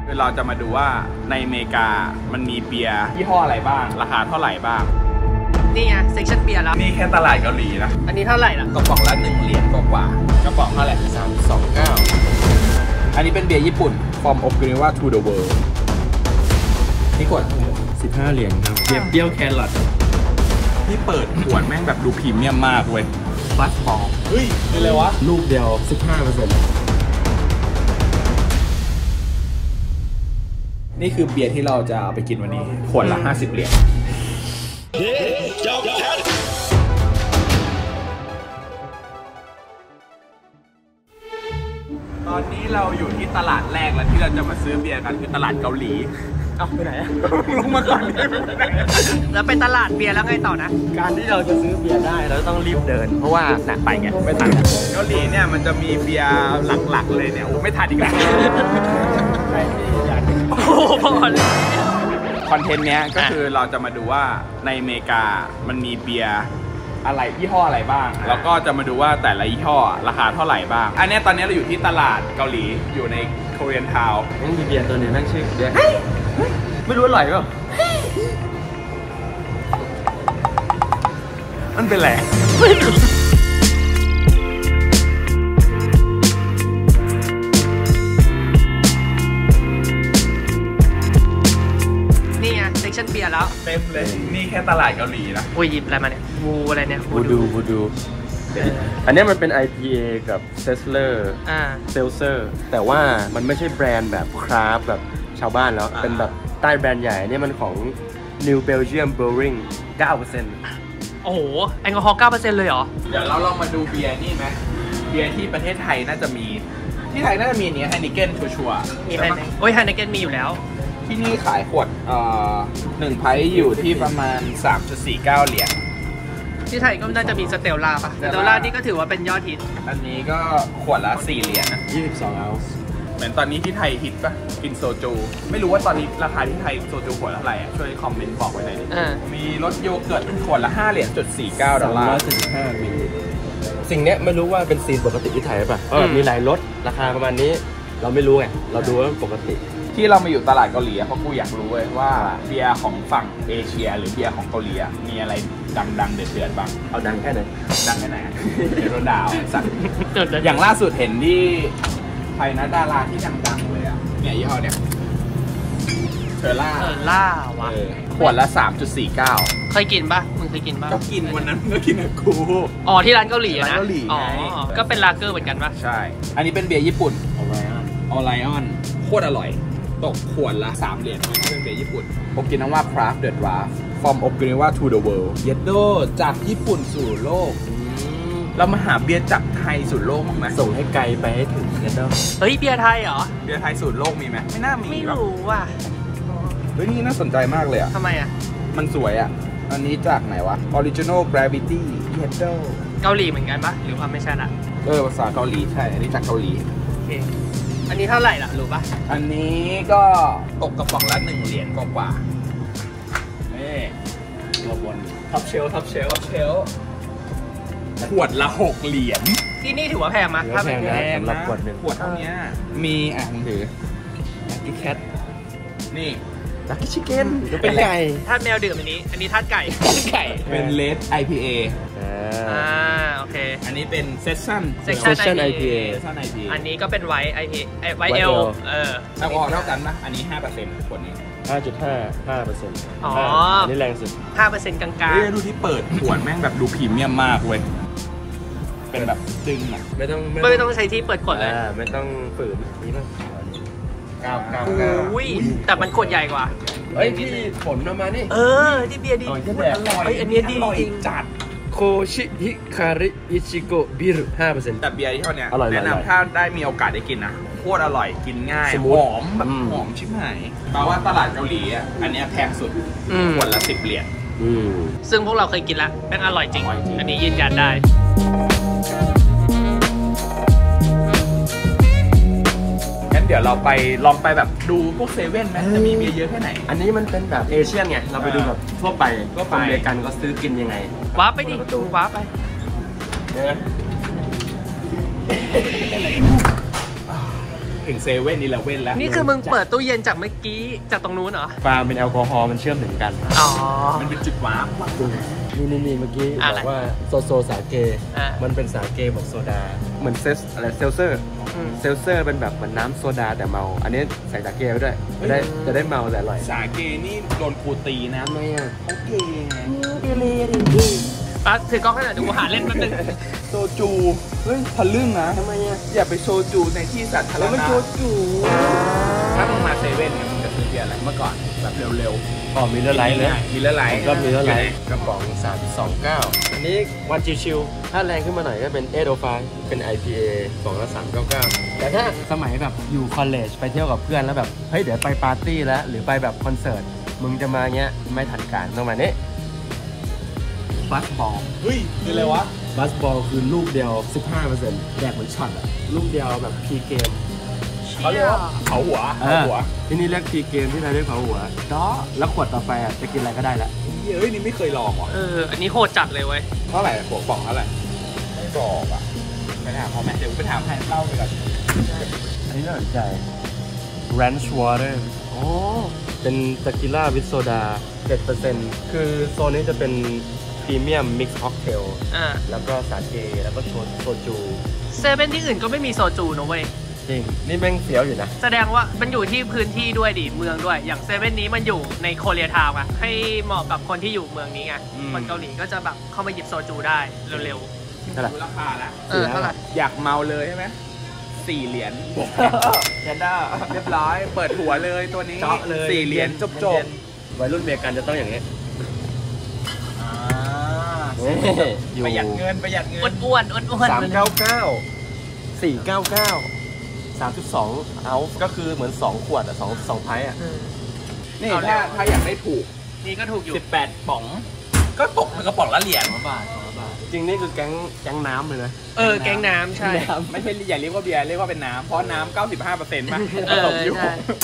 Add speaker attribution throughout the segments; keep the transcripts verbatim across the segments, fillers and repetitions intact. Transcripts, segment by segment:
Speaker 1: คือเราจะมาดูว่าในอเมริกามันมีเบียร์ยี่ห้ออะไรบ้างราคาเท่าไหร่บ้าง
Speaker 2: นี่ไงเซ็กชันเบียร์แล้ว
Speaker 1: นี่แค่ตลาดเกาหลีนะ
Speaker 2: อันนี้เท่าไหร่ล่ะ
Speaker 1: กระป๋องละหนึ่งเหรียญกว่ากระป๋องเท่าไหร่สามสองเก้าอันนี้เป็นเบียร์ญี่ปุ่น From Okinawa to the World นี่ขวด
Speaker 3: สิบห้าเหรียญครับเบียร์เปรี้ยวแครอท
Speaker 1: ที่เปิดขวดแม่งแบบดูพรีเมียมมากเว้ยบัสฟอร์เฮ้ยเป็นไรวะ
Speaker 3: ลูกเดียว สิบห้าเปอร์เซ็นต์
Speaker 1: นี่คือเบียร์ที่เราจะเอาไปกินวันนี้ขวดละห้าสิบเหรียญตอนนี้เราอยู่ที่ตลาดแรกแล้วที่เราจะมาซื้อเบียร์กันคือตลาดเกาหลีเอาไปไหนลงมาก่อน
Speaker 2: แล้วไปตลาดเบียร์แล้วไงต่อนะ
Speaker 3: การที่เราจะซื้อเบียร์ได้เราต้องรีบเดินเพราะว่าหนักไปไงไม่ทัน
Speaker 1: เกาหลีเนี่ยมันจะมีเบียร์หลักๆเลยเนี่ยโอ้ไม่ทันอีกแล้ว
Speaker 2: โอ้โหพอเลย
Speaker 1: คอนเทนต์เนี้ยก็คือเราจะมาดูว่าในอเมริกามันมีเบียร์อะไรยี่ห้ออะไรบ้างแล้วก็จะมาดูว่าแต่ละยี่ห้อราคาเท่าไหร่บ้างอันนี้ตอนนี้เราอยู่ที่ตลาดเกาหลีอยู่ในโคเรียนทาวน์
Speaker 3: มันมีเบียร์ตัวนึงนั่งชื่อเบียร์ไม่รู้อร่อยเปล่า
Speaker 1: มันเป็นไร
Speaker 2: นี่ไงเซ็กชันเบียร์แล้ว
Speaker 1: เต็มเลยนี่แค่ตลาดเกาหลีนะ
Speaker 2: โอ้ยหยิบอะไรมาเนี่ยวูอะไรเนี่ย
Speaker 3: วูดูวูดูอันนี้มันเป็น ไอ พี เอ กับเซสเลอร์เซลเซอร์แต่ว่ามันไม่ใช่แบรนด์แบบคราฟแบบชาวบ้านแล้วเป็นแบบใต้แบรนด์ใหญ่นี่มันของ New Belgium Brewing เก้าเปอร์เซ็นต์
Speaker 2: โอ้โหแอลกอฮอล์ เก้าเปอร์เซ็นต์ เลยเหรอ
Speaker 1: เดี๋ยวเราลองมาดูเบียร์นี่ไหมเบียร์ที่ประเทศไทยน่าจะมีที่ไทยน่าจะมีเนี้ยไฮนิเกนชัวร์
Speaker 2: ๆมีไฮนิเกนโอ้ยไฮนิเกนมีอยู่แล้ว
Speaker 1: ที่นี่ขายขวดเอ่อหนึ่งไพร์อยู่ที่ประมาณ สามจุดสี่เก้า เหรียญ
Speaker 2: ที่ไทยก็น่าจะมีสเตลล่าป่ะสเตลล่านี่ก็ถือว่าเป็นยอดฮิต
Speaker 1: อันนี้ก็ขวดละสี่เหรียญนะ
Speaker 3: ยี่สิบสองออนซ์
Speaker 1: เหมือนตอนนี้ที่ไทยฮิตป่ะกินโซจูไม่รู้ว่าตอนนี้ราคาที่ไทยโซจูขวดเท่าไหร่ช่วยคอมเมนต์บอกไว้หน่อยดิมีรสโยเกิร์ตขวดละห้าเหรียญจุดสี่เก้าดอลลาร์
Speaker 3: สี่สิบห้ามิลลิลิตรสิ่งนี้ไม่รู้ว่าเป็นซีนปกติที่ไทยป่ะเพราะมีหลายรสราคาประมาณนี้เราไม่รู้ไงเราดูว่าปกติ
Speaker 1: ที่เรามาอยู่ตลาดเกาหลีเพราะกูอยากรู้เลยว่าเบียร์ของฝั่งเอเชียหรือเบียร์ของเกาหลีมีอะไรดังๆเดือดๆบ้าง
Speaker 3: เอาดังแค่ไหน
Speaker 1: ดังแค่ไหนเดี๋ยวโดนด่าสั่งอย่างล่าสุดเห็นที่ไทยนะดาราที่ดังๆเลยอ่ะเนี่ยยี่ห้อเนี่ยเทอร่า
Speaker 2: เทอร่าวะ
Speaker 1: ขวดละ สามจุดสี่เก้า
Speaker 2: เคยกินป่ะมึงเคยกินป่ะ
Speaker 1: ก็กินวันนั้นก็กินกับกู
Speaker 2: อ๋อที่ร้านเกาหลีนะ
Speaker 1: อ๋อ
Speaker 2: ก็เป็นลาเกอร์เหมือนกันป่ะ
Speaker 1: ใช่อันนี้เป็นเบียร์ญี่ปุ่น
Speaker 3: ออไลออน
Speaker 1: ออไลออนโคตรอร่อยตกขวดละสามเหรียญเป็นเบียร์ญี่ปุ่นโอกินาว่า Craft the Draft From Okinawa to the World เยดโดจากญี่ปุ่นสู่โลกเรามาหาเบียร์จากไทยสู่โลกมั้งไหม
Speaker 3: ส่งให้ไกลไปให้ถึงเยดโด
Speaker 2: เฮ้ยเบียร์ไทยเหรอ
Speaker 1: เบียร์ไทยสู่โลกมีไหมไม่น่ามี
Speaker 2: ไม่รู้ว่ะ
Speaker 1: เฮ้ยนี่น่าสนใจมากเลยอ่ะ
Speaker 2: ทำไมอ่ะ
Speaker 1: มันสวยอ่ะอันนี้จากไหนวะ Original Gravity เยดโด
Speaker 2: เกาหลีเหมือนกันปะหรือว่าไม่ใช่ละ
Speaker 1: เออภาษาเกาหลีใช่อันนี้จากเกาหลี
Speaker 2: โอเคอันนี้เท่าไหร่ล่ะรู้ปะ
Speaker 1: อันนี้ก็ตกกระป๋องละหนึ่งเหรียญกว่าๆนี่
Speaker 3: ตัวบนท็อปเชลท็อปเชลท็อปเชล
Speaker 1: ขวดละหกเหรียญ
Speaker 2: ที่นี่ถือว่าแพงมั้ย
Speaker 3: ถ้าเป็นแพงสำหรับขวดหนึ่ง
Speaker 1: ขวดเท่านี้มีอ่ะมึงถือลักกี้แคทนี่
Speaker 3: ลักกี้ชิคเก้นเป็นไก่
Speaker 2: ถ้าแมวดื่มอันนี้อันนี้ทาสไก่ไก่
Speaker 1: เป็นเลด ไอ พี เอ
Speaker 2: อ่าโอเค
Speaker 1: อันนี้เป็นเซสชั่น
Speaker 2: เซสชั่น
Speaker 3: ไอ พี เอ
Speaker 2: อันนี้ก็เป็นไวท์ ไอ พี เอ ไวท์ เอล เออ
Speaker 1: แอลกอฮอล์เท่ากันป่ะอันนี้ ห้าเปอร์เซ็นต์ ขวดนี้
Speaker 3: ห้าจุดห้า ห้าเปอร์เซ็นต์
Speaker 2: อ๋อ
Speaker 3: อันนี้แรงสุด
Speaker 2: ห้าเปอร์เซ็นต์ กลางๆ
Speaker 1: เฮ้ยดูที่เปิดขวดแม่งแบบดูพรีเมียมมากเว้ยเป็นแบบดึงอ่ะ
Speaker 3: ไม่ต้อง
Speaker 2: ไม่ต้องใช้ที่เปิดกดเลย
Speaker 3: ไม่ต้องฝืนนี่ป่ะ
Speaker 1: เก้าเก้า
Speaker 2: อุ้ยแต่มันขวดใหญ่กว่า
Speaker 3: เฮ้ยที่ผลออกมานี่
Speaker 2: เออที่เบียร์ดีอร่อยอันนี้ดีจริง
Speaker 1: จัด
Speaker 3: โคชิฮิคาริอิชิโกะบิรุ ห้าเปอร์เซ็นต์
Speaker 1: แต่เบียร์ที่เขาเนี่ยแนะนำถ้าได้มีโอกาสได้กินนะโคตรอร่อยกินง่ายหอมแบบหอมชิบหายแปลว่าตลาดเกาหลีอ่ะอันนี้แพงสุดขวดละสิบเหรียญ
Speaker 2: ซึ่งพวกเราเคยกินแล้วแม่งอร่อยจริงอันนี้ยืนยันได้
Speaker 1: งั้นเดี๋ยวเราไปลองไปแบบดูพวกเซเว่นไหมจะมีเบียร์เยอะแค่ไหน
Speaker 3: อันนี้มันเป็นแบบเอเชียนไงเราไปดูแบบทั่วไปก็ไปอเมริกันก็ซื้อกินยังไง
Speaker 2: ว้าไปดิว้าไป
Speaker 1: เพถึงเซเว่นอีเลฟเว่นแล้ว
Speaker 2: นี่คือมึงเปิดตู้เย็นจากเมื่อกี้จากตรงนู้นเหรอ
Speaker 3: ฟาร์มเป็นแอลกอฮอล์มันเชื่อมถึงกัน
Speaker 2: อ๋อ
Speaker 1: มันเป็นจุดวาร์ป
Speaker 3: นี่นี่นี่เมื่อกี้บอกว่าโซโซสาเกมันเป็นสาเกบอกโซดาเหมือนเซสอะไรเซลเซอร์เซลเซอร์เป็นแบบเหมือนน้ำโซดาแต่เมาอันนี้ใส่สาเกไปด้วยจะได้จะได้เมาแต่อร่อย
Speaker 1: สาเกนี่โดนครูตีนะ
Speaker 3: ทำไมอ่ะ
Speaker 1: เขาเกงไง
Speaker 2: เกเรดิปั๊บถือกล้องให้หน่อยดูหาเล่นแป๊บนึง
Speaker 1: โซจูเฮ้ยทะลึ่งนะ
Speaker 3: ทำไมอ่ะ
Speaker 1: อย่าไปโซจูในที่สาธารณะ
Speaker 3: มันโซจู
Speaker 1: ถ้ามึงมาเซเว่นเนี่ยมึงจะซื้อเบียร์อะไรเมื่อก่อนแบบเร็ว
Speaker 3: ๆอ๋อมีเลอร์ไลท์เลย
Speaker 1: มีเลอร์ไลท์
Speaker 3: ก็มีเลอร์ไลท์กระป๋องสามสองเก้าอันนี้วันชิวๆถ้าแรงขึ้นมาหน่อยก็เป็นเอโดไฟเป็น ไอ พี เอ กล่องละสามเก้าเก้าแต่ถ้าสมัยแบบอยู่คอลเลจไปเที่ยวกับเพื่อนแล้วแบบเฮ้ยเดี๋ยวไปปาร์ตี้แล้วหรือไปแบบคอนเสิร์ตมึงจะมาเงี้ยไม่ทันการต้องมานี้บัสบอล
Speaker 1: เฮ้ยคืออะไรวะ
Speaker 3: บัสบอลคือลูกเดียว สิบห้าเปอร์เซ็นต์ แดกเหมือนช็อตอะลูกเดียวแบบพีเกม
Speaker 1: เขาเรียกว่าเผาหัวเผาหัว
Speaker 3: ที่นี่เรียกพีเกมที่ไทยเรียกเผาหัวด้อแล้วขวดต่อไปอะจะกินอะไรก็ได้ละ
Speaker 1: เฮ้ยนี่ไม่เคยลองว่ะ
Speaker 2: เอออันนี้โหดจัดเลยเว้ย
Speaker 1: เท่าไหร่หัวกล่องเท่าไหร่ไม่บอกอ่ะไปถามเขาไหมเดี๋ยวไปถามแทนเล่าไปก่อน
Speaker 3: อันนี้น่าสนใจ Ranch Water โอ้เป็นตะกิล่าวิสโซดา เจ็ดเปอร์เซ็นต์ คือโซนนี้จะเป็นพรีเมียมมิกซ์ค็อกเทลแล้วก็สาเกแล้วก็โซจู
Speaker 2: เซเว่นที่อื่นก็ไม่มีโซจูนะเว้ย
Speaker 3: จริงนี่แม่งเสียวอยู่นะ
Speaker 2: แสดงว่ามันอยู่ที่พื้นที่ด้วยดิเมืองด้วยอย่างเซเว่นนี้มันอยู่ในโคเรียทาวน์อะให้เหมาะกับคนที่อยู่เมืองนี้ไงคนเกาหลีก็จะแบบเข้ามาหยิบโซจูได้เร็ว
Speaker 1: ๆเท่าไหร่ราคาละ
Speaker 2: เออเท่าไหร่
Speaker 1: อยากเมาเลยใช่ไหมสี่เหรียญแคนด้าเรียบร้อยเปิดหัวเลยตัวนี้สี่เหรียญจบจบ
Speaker 3: วัยรุ่นเมียกันจะต้องอย่างนี้
Speaker 1: ประหยัดเงินประหยัดเงิน
Speaker 2: อ้วนอ้วนอ้วน
Speaker 3: สามเก้าเก้าสี่เก้าเก้าสามจุดสองเอาก็คือเหมือนสองขวดอ่ะสองสองไพ่อ่ะ
Speaker 1: นี่ถ้าถ้าอยากได้ถูก
Speaker 2: นี่ก็ถูกอยู่
Speaker 1: สิบแปดป๋องก็ตกกระป๋องละเหรียญ
Speaker 3: บาทจริงนี่คือแก๊งแก๊งน้ำเลยนะ
Speaker 2: เออแก๊งน้ำใช่
Speaker 1: ไม่ใช่อย่าเรียกว่าเบียร์เรียกว่าเป็นน้ำเพราะน้ำเก้าสิบห้าเปอร์เซ็นต์มากผสมอยู่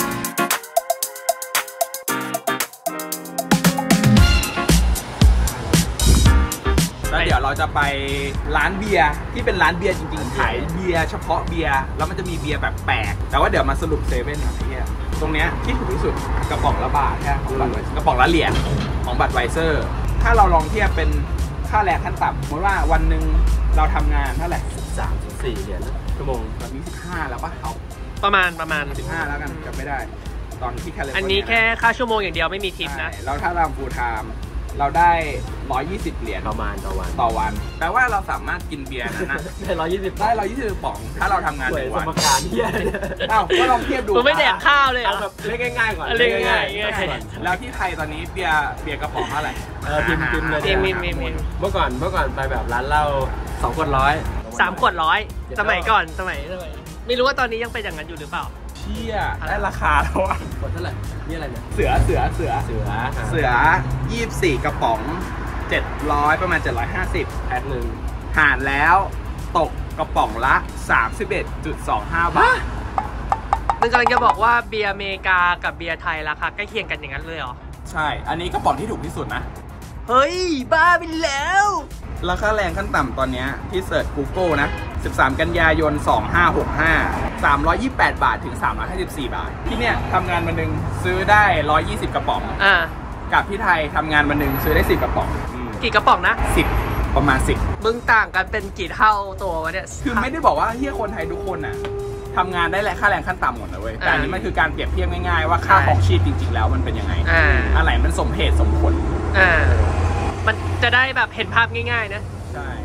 Speaker 1: แล้วเดี๋ยวเราจะไปร้านเบียร์ที่เป็นร้านเบียร์จริงๆขายเบียร์เฉพาะเบียร์แล้วมันจะมีเบียร์แบบแปลกแต่ว่าเดี๋ยวมาสรุปเซเว่นหน่อยเนี่ยตรงเนี้ยที่ถูกที่สุดกระป๋องละบาทแค่ของบัตรกระป๋องละเหรียญของบัตรไวเซอร์ถ้าเราลองเทียบเป็นค่าแรงขั้นต่ำสมมติว่าวันหนึ่งเราทำงานเท่าไหร่
Speaker 3: สามสิบสี่เหรียญชั่วโมง
Speaker 1: ตอนนี้สิบห้าแล้วป่ะเอา
Speaker 2: ประมาณประมาณ
Speaker 1: สิบห้าแล้วกันจำไม่ได้ตอนที่แคลิฟอร์เนีย
Speaker 2: อันนี้แค่ค่าชั่วโมงอย่างเดียวไม่มีทิปนะ
Speaker 1: แล้วถ้าเราฟูลไทม์เราได้หนึ่งร้อยยี่สิบเหรียญ
Speaker 3: ประมาณต่อวัน
Speaker 1: ต่อวันแปลว่าเราสามารถกินเบียร์นั้นนะ
Speaker 3: ได้หนึ่งร้อยยี่สิบ
Speaker 1: ได้หนึ่งร้อยยี่สิบป๋องถ้าเราทำงานหนึ่งวัน
Speaker 3: สมการเที่ย
Speaker 1: อ้าวก็ลองเทียบดู
Speaker 2: ไม่แดกข้าวเลย
Speaker 3: เอาแบบเล่นง่ายๆก่อน
Speaker 2: เล่นง่าย
Speaker 1: ๆแล้วที่ไทยตอนนี้เบียร์เบียร์กระป๋องเท่าไหร่
Speaker 3: เออพิมพ์พิมพ์เลย
Speaker 2: พิมพ์พิมพ์
Speaker 3: เมื่อก่อนเมื่อก่อนไปแบบร้านเหล้าสองขวดร้อย
Speaker 2: สามขวดร้อยสมัยก่อนสมัยสมัยไม่รู้ว่าตอนนี้ยังเป็นอย่างนั้นอยู่หรือเปล่า
Speaker 1: เชี่ยได้ราคาแล้วอ่ะ
Speaker 3: ขวดเท่าไหร่นี่อะไรเนี่ย
Speaker 1: เสือเสือเสือ
Speaker 3: เสือ
Speaker 1: เสือยี่สิบสี่กระป๋องเจ็ดร้อยประมาณเจ็ดร้อยห้าสิบ
Speaker 3: แพ็คหนึ่ง
Speaker 1: หารแล้วตกกระป๋องละ สามสิบเอ็ดจุดสองห้า บาท
Speaker 2: มึงกำลังจะบอกว่าเบียร์อเมริกากับเบียร์ไทยราคาใกล้เคียงกันอย่างนั้นเลยเหรอ
Speaker 1: ใช่อันนี้กระป๋องที่ถูกที่สุดนะ
Speaker 2: เฮ้ยบ้าไปแล้ว
Speaker 1: ราคาแรงขั้นต่ำตอนนี้ที่เสิร์ช Google นะสิบสามกันยายนสองพันห้าร้อยหกสิบห้า สามร้อยยี่สิบแปดบาทถึงสามร้อยห้าสิบสี่บาทที่เนี่ยทำงานวันนึงซื้อได้หนึ่งร้อยยี่สิบกระป๋อง
Speaker 2: อ่า
Speaker 1: กับที่ไทยทำงานวันนึงซื้อได้สิบกระป๋อง
Speaker 2: กี่กระป๋องนะ
Speaker 1: สิบประมาณสิบ
Speaker 2: มึงต่างกันเป็นกี่เท่าตัววะเนี่ย
Speaker 1: คือไม่ได้บอกว่าเฮียคนไทยทุกคนน่ะทำงานได้แหละค่าแรงขั้นต่ำหมดนะเว้ยแต่อันนี้มันคือการเปรียบเทียบง่ายๆว่าค่าของชีพจริงๆแล้วมันเป็นยังไงอะไรมันสมเหตุสมผล
Speaker 2: อ่ามันจะได้แบบเห็นภาพง่ายๆนะ
Speaker 1: ใช่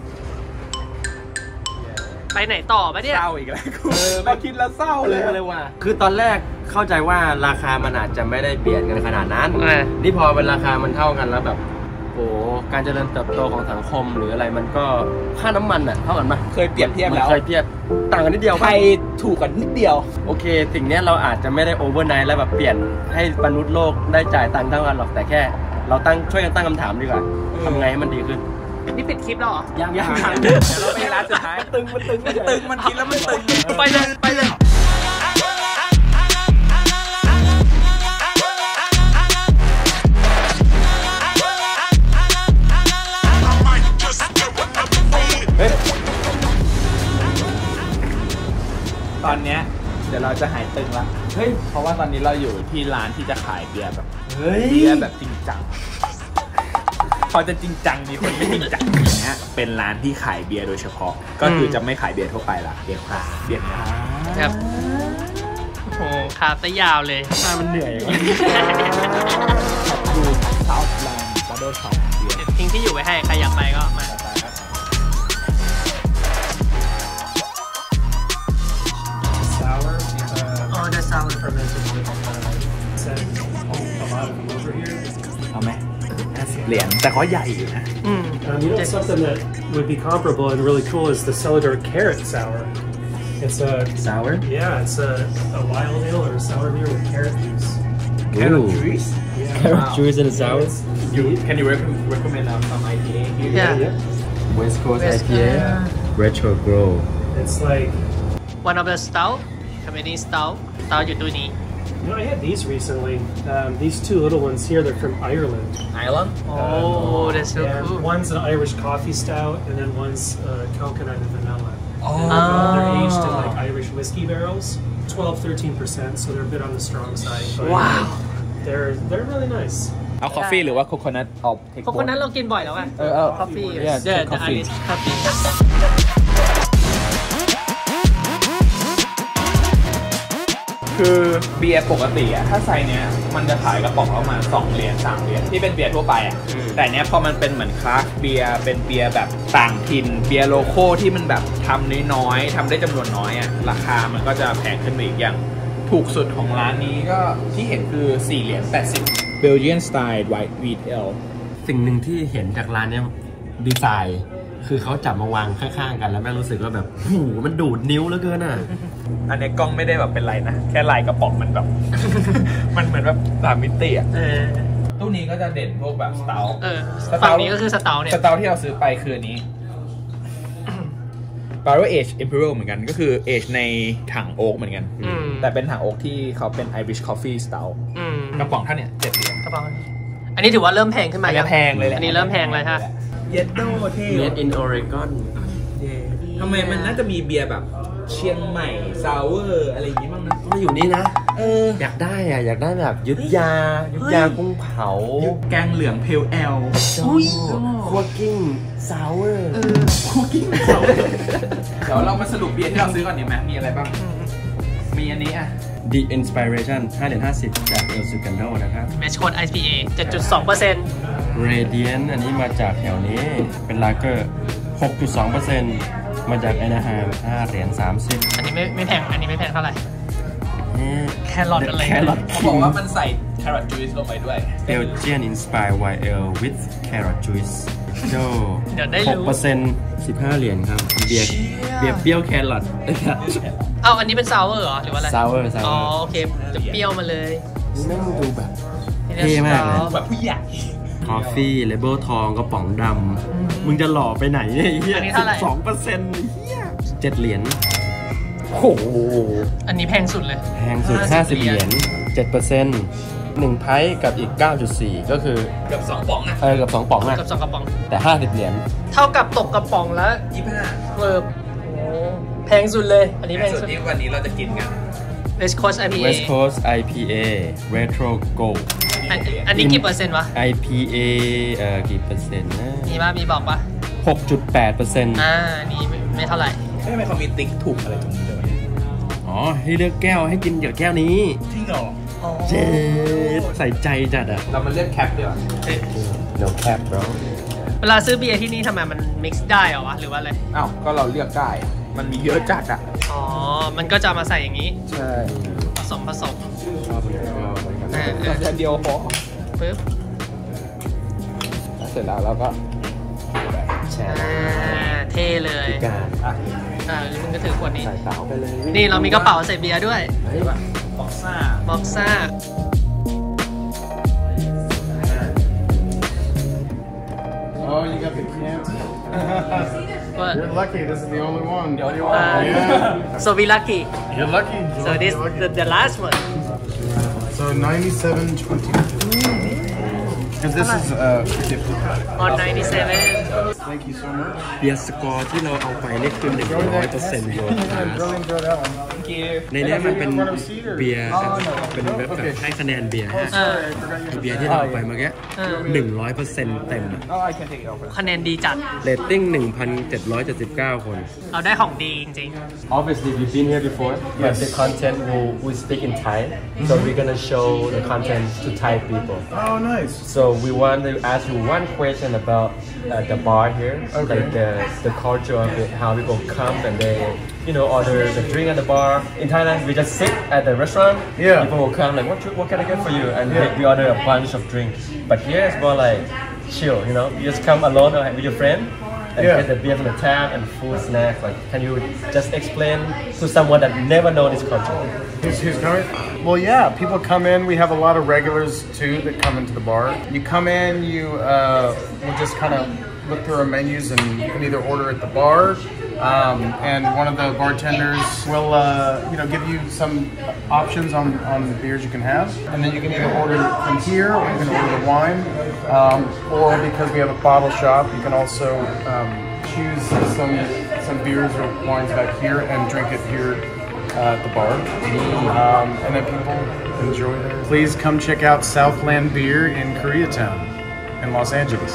Speaker 2: ไปไหนต่อปะเนี่ย
Speaker 1: เศร้าอีกแล้วกูมาคิดแล้วเศร้าเลย
Speaker 3: เลยว่ะคือตอนแรกเข้าใจว่าราคามันอาจจะไม่ได้เปลี่ยนกันขนาดนั้นนี่พอเป็นราคามันเท่ากันแล้วแบบโอ้การเจริญเติบโตของสังคมหรืออะไรมันก็ค่าน้ำมันอ่ะเท่ากันไหม
Speaker 1: เคยเปรียบเทียบแล้ว
Speaker 3: เคยเทียบต่างกันนิดเดียว
Speaker 1: ไทยถูกกันนิดเดียว
Speaker 3: โอเคสิ่งนี้เราอาจจะไม่ได้โอเวอร์ไนท์แล้วแบบเปลี่ยนให้มนุษย์โลกได้จ่ายตังค์เท่ากันหรอกแต่แค่เราตั้งช่วยกันตั้งคำถามดีกว่าทำไงให้มันดีขึ้น
Speaker 2: นี่ปิดคลิปแล้วเหรอ
Speaker 3: ยังยัง
Speaker 1: เดี๋ยวเราไปร้านสุดท้าย
Speaker 3: ตึงมันตึง
Speaker 1: มันตึงมันคิดแล้วมันตึง
Speaker 2: ไปเลยไปเลย
Speaker 1: ตอนเนี้ยเดี๋ยวจะหายตึงละเฮ้ยเพราะว่าตอนนี้เราอยู่ที่ร้านที่จะขายเบียร์แบบ
Speaker 3: เฮ้ย
Speaker 1: เบียร์แบบจริงจังพอจะจริงจังมีคนไม่จริงจังอย่างเงี้ยเป็นร้านที่ขายเบียร์โดยเฉพาะก็คือจะไม่ขายเบียร์ทั่วไปละเบียร์คราฟต์เบียร์คราฟต์
Speaker 2: ครับโอ้คาซะยาวเลย
Speaker 3: หน้ามันเหนื่อยว่ะ
Speaker 1: ดูเซาท์แลนด์บัตเตอร์ช็อปเบียร์
Speaker 2: ทิ้งที่อยู่ไว้ให้ใครอยากไปก็มา
Speaker 4: Sour. Uh,
Speaker 2: Oh, the sour
Speaker 4: fermented with uh, send a lot of them over here.
Speaker 1: เอาไหมเหรียญแต่เขาใหญ่อยู่นะ
Speaker 2: อืม
Speaker 4: Um, you know, something that would be comparable and really cool is the Celador Carrot Sour. It's a
Speaker 3: sour
Speaker 4: yeah, it's a, a wild ale or a sour beer with carrot juice.
Speaker 1: Carrot
Speaker 3: Ooh.
Speaker 1: juice
Speaker 4: Yeah.
Speaker 3: carrot
Speaker 1: Wow.
Speaker 3: juice and a sour
Speaker 4: It's
Speaker 1: you
Speaker 4: neat.
Speaker 1: can you recommend recommend some I P A here
Speaker 2: Yeah.
Speaker 4: Yeah.
Speaker 3: West Coast
Speaker 2: West-
Speaker 3: I P A Retro Grow
Speaker 4: It's like,
Speaker 2: one of the stout Canadian stout stout อยู่ตู้นี้
Speaker 4: you know, I had these recently. Um, these two little ones here, they're from Ireland.
Speaker 1: Island
Speaker 2: Oh that's so
Speaker 4: And
Speaker 2: cool
Speaker 4: one's an Irish coffee stout, and then one's uh, coconut and vanilla.
Speaker 1: Oh.
Speaker 4: They're aged in like Irish whiskey barrels, twelve, thirteen percent, so they're a bit on the strong side. But
Speaker 2: Wow.
Speaker 4: They're they're really nice.
Speaker 1: เอาคอฟฟี่หรือว่าโคโคนัทออกเทค
Speaker 2: เพราะคนนั้นเรากินบ่อยแล้วไง
Speaker 1: เออเอา
Speaker 2: คอฟฟี่
Speaker 1: Yeah,
Speaker 2: the
Speaker 1: take
Speaker 2: the
Speaker 1: coffee.
Speaker 2: Irish coffee
Speaker 1: คือเบียร์ปกติอะถ้าไซส์เนี้ยมันจะขายกระป๋องละประมาณสองเหรียญสามเหรียญที่เป็นเบียร์ทั่วไปอะแต่เนี้ยพอมันเป็นเหมือนคราฟต์เบียร์เป็นเบียร์แบบต่างถิ่นเบียร์โลโก้ที่มันแบบทำน้อยๆทำได้จำนวนน้อยอะราคามันก็จะแพงขึ้นไปอีกอย่างถูกสุดของร้านนี้ก็ที่เห็นคือสี่เหรียญแปดสิบ Belgian style white wheat ale
Speaker 3: สิ่งหนึ่งที่เห็นจากร้านเนี้ยดีไซน์คือเขาจับมาวางข้างๆกันแล้วแม่รู้สึกว่าแบบโอ้โหมันดูดนิ้วเหลือเกินอ่ะ
Speaker 1: อันนี้กล้องไม่ได้แบบเป็นไรนะแค่ลายกระป๋องมันแบบ มันเหมือนแบบสามมิติอะ
Speaker 2: เออ
Speaker 1: ตู้นี้ก็จะเด่นพวกแบบสเตา
Speaker 2: เออฝั่งนี้ก็คือสเตาเนี่ย
Speaker 1: สเตาที่เราซื้อไปคืออันนี้ Barrel Age Imperial เหมือนกันก็คือ age ในถังโอ๊กเหมือนกัน
Speaker 2: อืม
Speaker 1: แต่เป็นถังโอ๊กที่เขาเป็น Irish Coffee Stout
Speaker 2: อืม
Speaker 1: กระป๋องเท่าเนี้ยเจ็ดเหรียญ
Speaker 2: กระเป๋าอันนี้ถือว่าเริ่มแพงขึ้นมา
Speaker 1: อันนี้แพงเลยแหละ
Speaker 2: อันนี้เริ่มแพงเลยฮะ
Speaker 1: เย็ดโดเท่
Speaker 3: Made in Oregon
Speaker 1: ทำไมมันน่าจะมีเบียร์แบบเชียงใหม่ซาวเวอร์อะไรอย่างงี้บ้างนะ
Speaker 3: มาอยู่นี่นะ
Speaker 1: เออ
Speaker 3: อยากได้อ่ะ อยากได้แบบยุทธยา ยุทธยากุ้งเผา
Speaker 1: แกงเหลืองเพลแอล
Speaker 3: คั่วกิ้งซาวเวอร์
Speaker 1: คุกกิ้งเดี๋ยวเรามาสรุปเบียร์ที่เราซื้อก่อนดีไหมมีอะไรบ้าง มีอันนี้อ่ะ
Speaker 3: The Inspiration ห้าเหรียญห้าสิบจาก El Segundo นะครับ
Speaker 2: Match Code ไอ พี เอ เจ็ดจุดสองเปอร์เซ็นต์
Speaker 3: Radiant อันนี้มาจากแถวนี้ เป็นลาเกอร์ หกจุดสองเปอร์เซ็นต์ มาจากแอนาฮามห้าเหรียญสามสิบ
Speaker 2: อันนี้ไม่ไม่แพง อันนี้ไม่แพงเท่าไหร่ แครอทอะไร
Speaker 3: แครอท
Speaker 1: เขาบอกว่ามันใส่ carrot juice ลงไปด้วย
Speaker 3: Belgian Inspired Wild Ale with Carrot Juice โจ
Speaker 2: เดี๋ยวได้
Speaker 3: ห
Speaker 2: รู้
Speaker 3: กเปอร์เซ็นต์ สิบห้าเหรียญครับ เบียร์เบียร์เปรี้ยวแครอท
Speaker 2: เอ้าอันนี้เป็นซาวเวอร์เหรอ หรือว่าอะไร
Speaker 3: ซาวเวอร์ซาว
Speaker 2: อ๋อ
Speaker 3: เวอร์
Speaker 2: โอเค จะเปรี้ยวมาเลย
Speaker 3: นี่แม่งดูแบบ
Speaker 2: นี่
Speaker 3: เท่มากเลย
Speaker 1: แบบผู้ใหญ่
Speaker 3: คอฟฟี่เลเบลทองกระป๋องดำ มึงจะหล่อไปไหนเนี่ยไอ้เฮีย
Speaker 2: อันนี้เท่าไหร่
Speaker 3: สองเปอร์เซ็นต์เฮียเจ็ดเหรียญโอ้โห
Speaker 2: อันนี้แพงสุดเลย
Speaker 3: แพงสุดห้าสิบเหรียญเจ็ดเปอร์เซ็นต์หนึ่งไพ่กับอีก เก้าจุดสี่ ก็คือ
Speaker 1: เกือบสองป๋องอ่ะ
Speaker 3: เออกับสองป๋องอะ
Speaker 2: กับสองกระป๋อง
Speaker 3: แต่ห้าสิบเหรียญ
Speaker 2: เท่ากับตกกระป๋องแล้ว
Speaker 1: ยี่สิบห้า
Speaker 2: เออโอ้แพงสุดเลย อันนี้แพง
Speaker 1: ส่วน
Speaker 2: สุด
Speaker 1: ที่วันนี้เราจะกินกัน
Speaker 2: West Coast ไอ พี เอ
Speaker 3: West Coast ไอ พี เอ Retro Gold
Speaker 2: อันอันนี้กี่เปอร์เซ็นต์วะ
Speaker 3: ไอ พี เอ เอ่อกี่เปอร์เซ็นต์นะ
Speaker 2: มีป่ะ มีบอกป่ะ
Speaker 3: หกจุดแปดเปอร์เซ็นต์
Speaker 2: อ่า นี่ไม่ไม่เท่าไหร่
Speaker 1: ไม่ทำไมเขามีติ๊กถูกอะไรตรงนี้ด้วย
Speaker 3: อ๋อ ให้เลือกแก้วให้กินกับแก้วนี้
Speaker 1: จริงเหรอ
Speaker 3: เจ๊ใส่ใจจัดอะ
Speaker 1: เรามาเลือกแคปดีกว่า
Speaker 3: No cap bro
Speaker 2: เวลาซื้อเบียร์ที่นี่ทำไมมัน mix ได้เหรอวะ หรือว่าอะไร
Speaker 1: อ้าว ก็เราเลือกได้อะมันมีเยอะจัดอ่ะ
Speaker 2: อ๋อ มันก็จะมาใส่อย่างนี้
Speaker 1: ใช่
Speaker 2: ผสมผสม
Speaker 3: ชอบเลยชอบเลย
Speaker 2: อ่า
Speaker 1: แต่เดียวพอ
Speaker 2: ปึ๊บ
Speaker 1: เสร็จแล้วเราก็
Speaker 3: แช
Speaker 2: อ่า
Speaker 3: ร์
Speaker 2: เท่เลย
Speaker 3: การ
Speaker 1: อ่ะ
Speaker 2: อ่าแล้วมึงก็ถือขวดนี้
Speaker 3: ใส่เต๋าไปเลย
Speaker 2: นี่เรามีกระเป๋าใส่เบียร์ด้วย
Speaker 3: เฮ้ย
Speaker 1: บ็อกซ่า
Speaker 2: บ็อกซ่า
Speaker 5: Oh, you got the camp.
Speaker 2: What?
Speaker 5: You're lucky. This is the only one.
Speaker 1: The only one.
Speaker 2: Uh,
Speaker 5: Yeah.
Speaker 2: so we lucky
Speaker 5: You're lucky. You're
Speaker 2: so
Speaker 5: lucky,
Speaker 2: this
Speaker 5: you're lucky.
Speaker 2: the, the last one
Speaker 5: So ninety-seven twenty. Because this is uh gift.
Speaker 2: on ninety-seven
Speaker 5: Thank you so much.
Speaker 3: เบียร์สกอร์ที่เราเอาไปนี่คือหนึ่งร้อยเปอร์เซ็นต์โยน
Speaker 5: Really enjoy that one.
Speaker 1: thank you
Speaker 3: ในนี้มันเป็นเบียร์เป็นแบบให้คะแนนเบียร์ฮะเบียร์ที่เราไปเมื่อกี้หนึ่งร้อยเปอร์เซ็นต์เต็ม
Speaker 1: oh I can take it over
Speaker 2: คะแนนดีจัด
Speaker 3: เรตติ้งหนึ่งพันเจ็ดร้อยเจ็ดสิบเก้าคน
Speaker 2: เราได้ของดีจริง
Speaker 3: Obviously we've been here before but the content will we speak in Thai so we're gonna show the content to Thai people
Speaker 5: Oh, nice.
Speaker 3: so we want to ask you one question about uh, the bar here
Speaker 5: Okay.
Speaker 3: like the the culture of it how people come and they you know order the drink at the bar in Thailand we just sit at the restaurant
Speaker 5: Yeah.
Speaker 3: people will come like what what can I get for you and
Speaker 5: Yeah.
Speaker 3: we, we order a bunch of drinks but here it's more like chill you know you just come alone or with your friend and
Speaker 5: Yeah.
Speaker 3: get the beer from the tap and food snacks like can you just explain to someone that never know this culture
Speaker 5: Who's, who's coming? Well, yeah, people come in. We have a lot of regulars too that come into the bar. You come in, you uh, will just kind of look through our menus, and you can either order at the bar, um, and one of the bartenders will, uh, you know, give you some options on on the beers you can have, and then you can either order from here or you can order the wine, um, or because we have a bottle shop, you can also um, choose some some beers or wines back here and drink it here. Uh, at the bar, um, and then people enjoy it. Please come check out Southland Beer in Koreatown, in Los Angeles.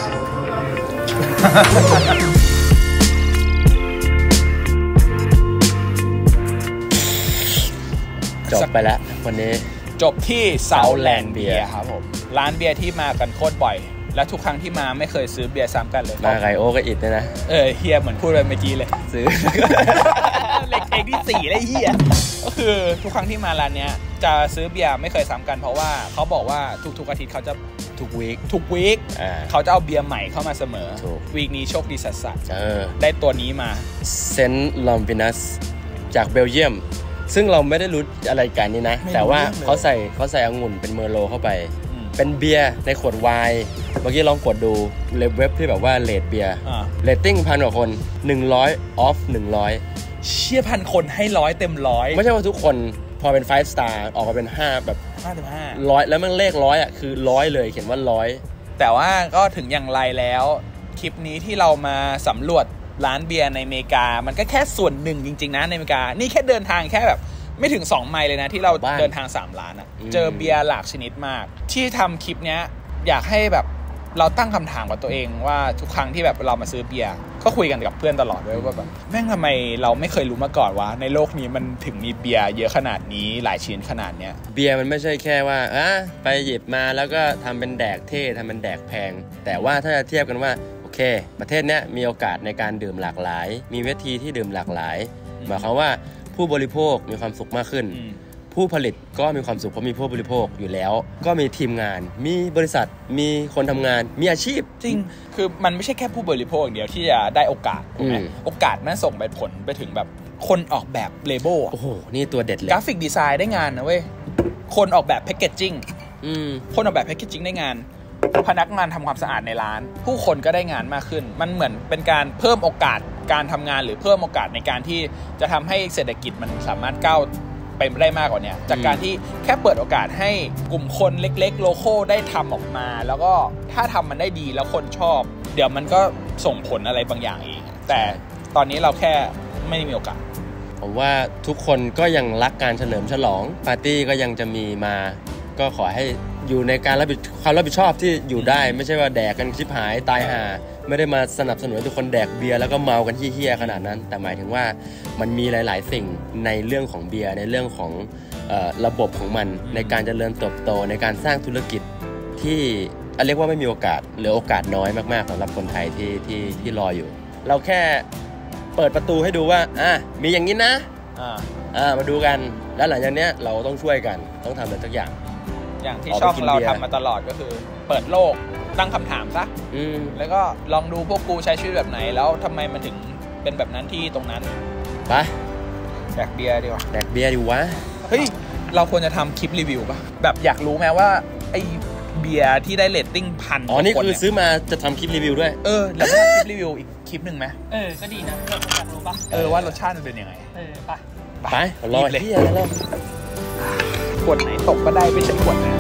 Speaker 3: จบไปแล้ววันนี้
Speaker 1: จบที่ Southland Beer ครับผมร้านเบียร์ที่มากันโคตรบ่อยและทุกครั้งที่มาไม่เคยซื้อเบียร์ซ้ำกันเลย
Speaker 3: มาไก่โอก็อิดเลยนะ
Speaker 1: เออเฮียเหมือนพูดไปเมื่อกี้เลยซื้อ เล็กเองที่สี่เลยเฮียก็คือทุกครั้งที่มาร้านเนี้ยจะซื้อเบียร์ไม่เคยซ้ำกันเพราะว่าเขาบอกว่าทุกๆอาทิตย์เขาจะ
Speaker 3: ทุกวีค
Speaker 1: ทุกวีคเขาจะเอาเบียร์ใหม่เข้ามาเสมอวีคนี้โชคดีสัสๆได้ตัวนี้มา
Speaker 3: เซนต์ลอมวินัสจากเบลเยียมซึ่งเราไม่ได้รู้อะไรกันนี่นะแต่ว่าเขาใส่เขาใส่องุ่นเป็นเมอร์โลเข้าไปเป็นเบียร์ในขวดไวน์เมื่อกี้ลองกดดูเว็บที่แบบว่าเรทเบียร์เรตติ้งพันกว่าคนหนึ่งร้อยออฟหนึ่งร้อย
Speaker 1: เชี่ยพันคนให้ร้อยเต็มร้อย
Speaker 3: ไม่ใช่ว่าทุกคนพอเป็นไฟว์สตาร์ออกมาเป็นห้าแบบ
Speaker 1: ห้าเต็มห้า
Speaker 3: ร้อยแล้วมันเลขร้อยอ่ะคือร้อยเลยเขียนว่าร้อย
Speaker 1: แต่ว่าก็ถึงอย่างไรแล้วคลิปนี้ที่เรามาสำรวจร้านเบียร์ในอเมริกามันก็แค่ส่วนหนึ่งจริงๆนะในอเมริกานี่แค่เดินทางแค่แบบไม่ถึงสองไมล์เลยนะที่เราเดินทางสามล้านอะเจอเบียร์หลากชนิดมากที่ทำคลิปเนี้ยอยากให้แบบเราตั้งคำถามกับตัวเองว่าทุกครั้งที่แบบเรามาซื้อเบียร์ก็คุยกันกับเพื่อนตลอดด้วยว่าแบบแม่งทำไมเราไม่เคยรู้มาก่อนว่าในโลกนี้มันถึงมีเบียร์เยอะขนาดนี้หลายชิ้นขนาดเนี้ย
Speaker 3: เบียร์มันไม่ใช่แค่ว่าอ่ะไปหยิบมาแล้วก็ทำเป็นแดกเท่ทำเป็นแดกแพงแต่ว่าถ้าจะเทียบกันว่าโอเคประเทศเนี้ยมีโอกาสในการดื่มหลากหลายมีเวทีที่ดื่มหลากหลายหมายความว่าผู้บริโภคมีความสุขมากขึ้นผู้ผลิตก็มีความสุขเพราะมีผู้บริโภคอยู่แล้วก็มีทีมงานมีบริษัทมีคนทำงานมีอาชีพ
Speaker 1: จริงคือมันไม่ใช่แค่ผู้บริโภคอย่างเดียวที่จะได้โอกาสถูกไหมโอกาสมันส่งไปผลไปถึงแบบคนออกแบบเลเบล
Speaker 3: โอ้โหนี่ตัวเด็ดเลย
Speaker 1: กราฟิกดีไซน์ได้งานนะเว้ยคนออกแบบแพคเกจจิ้งคนออกแบบแพคเกจจิ้งได้งานพนักงานทำความสะอาดในร้านผู้คนก็ได้งานมากขึ้นมันเหมือนเป็นการเพิ่มโอกาสการทำงานหรือเพิ่มโอกาสในการที่จะทำให้เศรษฐกิจมันสามารถก้าวไปได้มากกว่านี้จากการที่แค่เปิดโอกาสให้กลุ่มคนเล็กๆโลโก้ได้ทำออกมาแล้วก็ถ้าทำมันได้ดีแล้วคนชอบเดี๋ยวมันก็ส่งผลอะไรบางอย่างเองแต่ตอนนี้เราแค่ไม่มีโอกาส
Speaker 3: ผมว่าทุกคนก็ยังรักการเฉลิมฉลองปาร์ตี้ก็ยังจะมีมาก็ขอให้อยู่ในการรับผิดความรับผิดชอบที่อยู่ได้ไม่ใช่ว่าแดกกันชิบหายตายห่าไม่ได้มาสนับสนุนทุกคนแดกเบียร์แล้วก็เมากันเหี้ยๆขนาดนั้นแต่หมายถึงว่ามันมีหลายๆสิ่งในเรื่องของเบียร์ในเรื่องของเอ่อระบบของมันในการเจริญเติบโตในการสร้างธุรกิจที่เรียกว่าไม่มีโอกาสหรือโอกาสน้อยมากๆสำหรับคนไทยที่ที่ที่รออยู่เราแค่เปิดประตูให้ดูว่าอ่ะมีอย่างนี้นะอ่าอ่ามาดูกันแล้วหลังจากนี้เราต้องช่วยกันต้องทำอะไรสักอย่าง
Speaker 1: อย่างที่ช่องเราทำมาตลอดก็คือเปิดโลกตั้งคำถามซะแล้วก็ลองดูพวกกูใช้ชีวิตแบบไหนแล้วทำไมมันถึงเป็นแบบนั้นที่ตรงนั้น
Speaker 3: ไป
Speaker 1: แดกเบียร์ดีกว่า
Speaker 3: แดกเบียร์ดีวะ
Speaker 1: เฮ้ยเราควรจะทำคลิปรีวิวป่ะแบบอยากรู้ไหมว่าไอเบียร์ที่ได้เรตติ้งพัน
Speaker 3: อ๋อนี่คือซื้อมาจะทำคลิปรีวิวด้วย
Speaker 1: เออแล้วก็คลิปรีวิวอีกคลิปหนึ่งไหม
Speaker 2: เออก็ดีนะเราอยากรู้ป่ะ
Speaker 1: เออว่ารสชาติมันเป็นยังไง
Speaker 2: เออไป
Speaker 3: ไปรอเลยที่อะไรเริ่ม
Speaker 1: ขวดไหนตกก็ได้ไม่ใช่ขวดนะ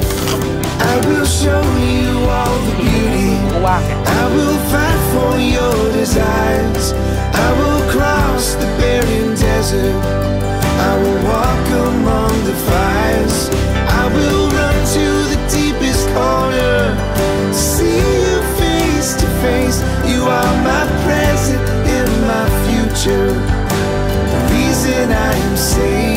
Speaker 6: I will show you all the beauty. I will fight for your desires. I will cross the barren desert. I I will walk among the fires. I will run to the deepest corner, see you face to face. You are my present and my future, the reason I am saved.